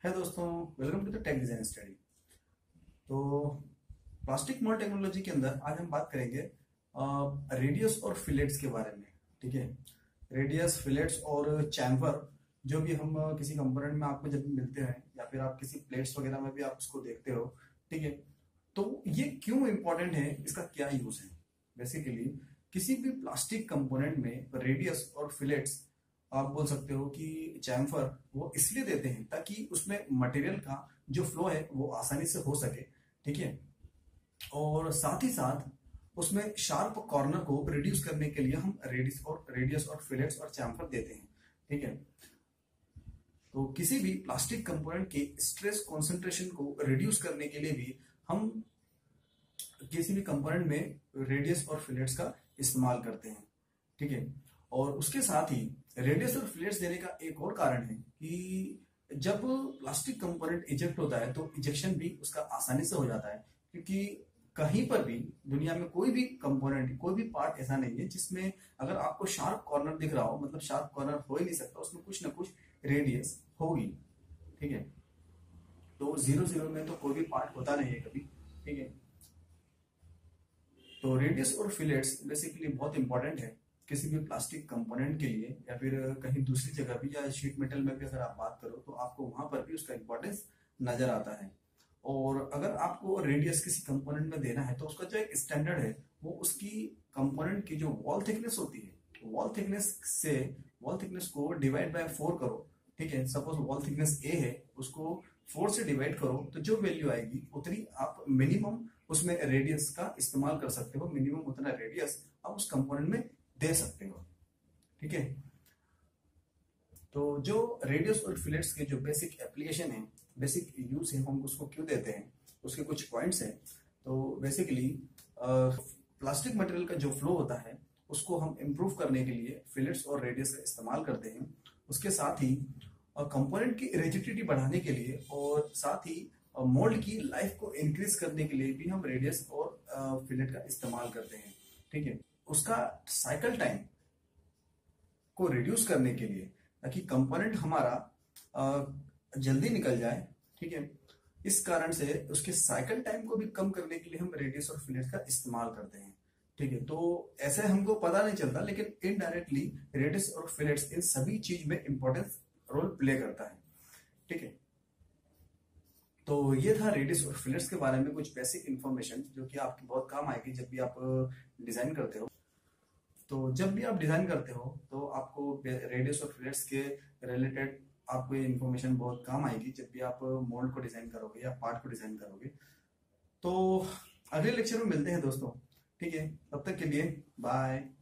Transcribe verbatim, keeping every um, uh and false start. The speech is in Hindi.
है दोस्तों, welcome to the tech design study. तो प्लास्टिक मोल्ड टेक्नोलॉजी के अंदर आज हम बात करेंगे रेडियस और फिलेट्स के बारे में। ठीक है, रेडियस, फिलेट्स और चैम्फर जो भी हम अ, किसी कंपोनेंट में आपको जब भी मिलते हैं या फिर आप किसी प्लेट्स वगैरह में भी आप उसको देखते हो। ठीक है, तो ये क्यों इंपॉर्टेंट है, इसका क्या यूज है। बेसिकली किसी भी प्लास्टिक कंपोनेंट में रेडियस और फिलेट्स, आप बोल सकते हो कि चैम्फर, वो इसलिए देते हैं ताकि उसमें मटेरियल का जो फ्लो है वो आसानी से हो सके। ठीक है, और साथ ही साथ उसमें शार्प कॉर्नर को रिड्यूस करने के लिए हम रेडियस और रेडियस और फिलेट्स और चैम्फर देते हैं। ठीक है, तो किसी भी प्लास्टिक कंपोनेंट के स्ट्रेस कॉन्सेंट्रेशन को रिड्यूस करने के लिए भी हम किसी भी कंपोनेंट में रेडियस और फिलेट्स का इस्तेमाल करते हैं। ठीक है, और उसके साथ ही रेडियस और फिलेट्स देने का एक और कारण है कि जब प्लास्टिक कंपोनेंट इजेक्ट होता है तो इजेक्शन भी उसका आसानी से हो जाता है, क्योंकि कहीं पर भी दुनिया में कोई भी कंपोनेंट, कोई भी पार्ट ऐसा नहीं है जिसमें अगर आपको शार्प कॉर्नर दिख रहा हो, मतलब शार्प कॉर्नर हो ही नहीं सकता, उसमें कुछ ना कुछ रेडियस होगी। ठीक है, तो जीरो जीरो में तो कोई भी पार्ट होता नहीं है कभी। ठीक है, तो रेडियस और फिलेट्स बेसिकली बहुत इंपॉर्टेंट है किसी भी प्लास्टिक कंपोनेंट के लिए, या फिर कहीं दूसरी जगह भी, या शीट मेटल में भी अगर आप बात करो तो आपको वहां पर भी उसका इंपॉर्टेंस नजर आता है। और अगर आपको रेडियस किसी कंपोनेंट में देना है तो उसका जो एक स्टैंडर्ड है वो उसकी कंपोनेंट की जो वॉल थिकनेस होती है, वॉल थिकनेस से वॉल थिकनेस को डिवाइड बाय फोर करो। ठीक है, सपोज वॉल थिकनेस ए है, उसको फोर से डिवाइड करो तो जो वैल्यू आएगी उतनी आप मिनिमम उसमें रेडियस का इस्तेमाल कर सकते हो, मिनिमम उतना रेडियस आप उस कंपोनेंट में दे सकते हो। ठीक है, तो जो रेडियस और फिलेट्स के जो बेसिक एप्लीकेशन है, बेसिक यूज है, हम उसको क्यों देते हैं, उसके कुछ पॉइंट्स हैं। तो बेसिकली प्लास्टिक मटेरियल का जो फ्लो होता है उसको हम इम्प्रूव करने के लिए फिलेट्स और रेडियस का इस्तेमाल करते हैं। उसके साथ ही कंपोनेंट की रिजिडिटी बढ़ाने के लिए और साथ ही मोल्ड की लाइफ को इंक्रीज करने के लिए भी हम रेडियस और फिलेट का इस्तेमाल करते हैं। ठीक है, उसका साइकिल टाइम को रिड्यूस करने के लिए, ताकि कंपोनेंट हमारा आ, जल्दी निकल जाए। ठीक है, इस कारण से उसके साइकिल टाइम को भी कम करने के लिए हम रेडियस और फिलेट का इस्तेमाल करते हैं। ठीक है, तो ऐसे हमको पता नहीं चलता, लेकिन इनडायरेक्टली रेडियस और फिलेट्स इन सभी चीज में इंपॉर्टेंस रोल प्ले करता है। ठीक है, तो ये था रेडियस और फिलेट्स के बारे में कुछ बेसिक इंफॉर्मेशन जो कि आपकी बहुत काम आएगी जब भी आप डिजाइन करते हो। तो जब भी आप डिजाइन करते हो तो आपको रेडियस और फिलेट्स के रिलेटेड आपको ये इन्फॉर्मेशन बहुत काम आएगी जब भी आप मोल्ड को डिजाइन करोगे या पार्ट को डिजाइन करोगे। तो अगले लेक्चर में मिलते हैं दोस्तों। ठीक है, तब तक के लिए बाय।